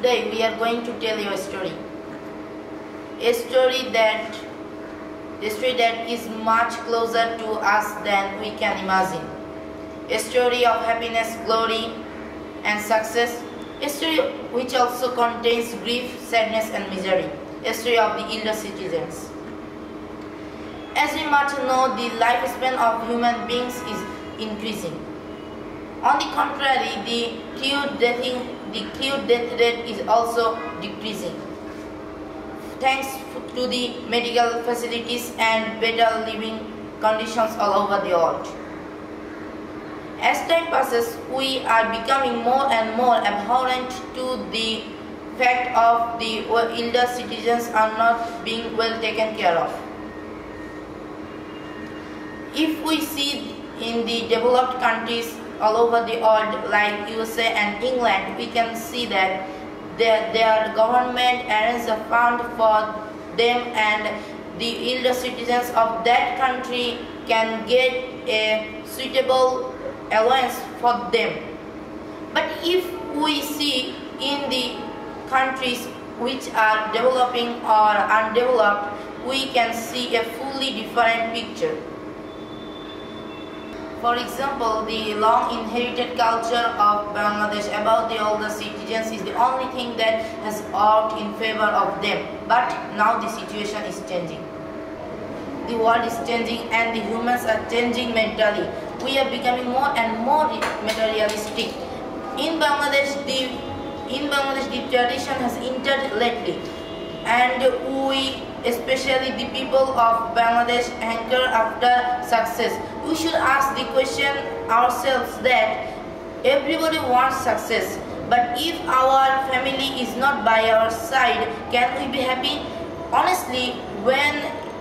Today we are going to tell you a story. A story that is much closer to us than we can imagine. A story of happiness, glory and success. A story which also contains grief, sadness and misery. A story of the elder citizens. As we much know, the lifespan of human beings is increasing. On the contrary, the acute death rate is also decreasing, thanks to the medical facilities and better living conditions all over the world. As time passes, we are becoming more and more abhorrent to the fact of the elder citizens are not being well taken care of. If we see in the developed countries all over the world like USA and England, we can see that their government arranges a fund for them and the elder citizens of that country can get a suitable allowance for them. But if we see in the countries which are developing or undeveloped, we can see a fully different picture. For example, the long inherited culture of Bangladesh about the older citizens is the only thing that has worked in favor of them. But now the situation is changing. The world is changing and the humans are changing mentally. We are becoming more and more materialistic. In Bangladesh, the tradition has entered lately, and we, especially the people of Bangladesh, hanker after success. We should ask the question ourselves that everybody wants success, but if our family is not by our side, can we be happy? Honestly, when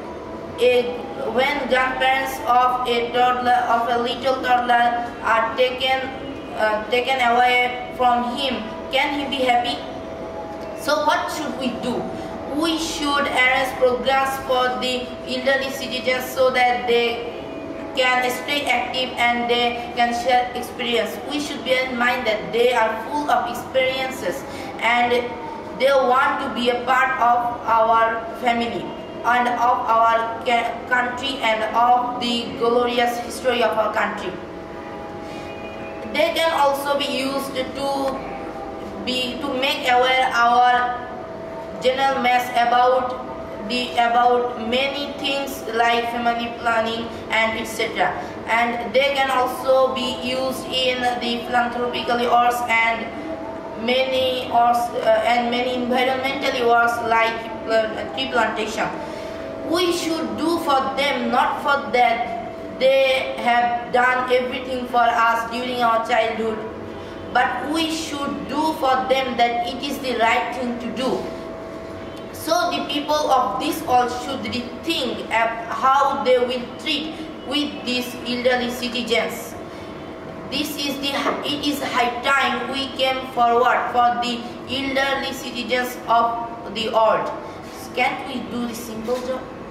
grandparents of a little toddler are taken away from him, can he be happy? So what should we do? We should arrange programs for the elderly citizens so that they can stay active and they can share experience. We should bear in mind that they are full of experiences and they want to be a part of our family and of our country and of the glorious history of our country. They can also be used to make aware our general mass about many things like family planning and etc. And they can also be used in the philanthropical works and many environmental works like tree plantation. We should do for them, not for that they have done everything for us during our childhood, but we should do for them that it is the right thing to do. So the people of this world should rethink how they will treat with these elderly citizens. It is high time we came forward for the elderly citizens of the world. Can't we do the simple job?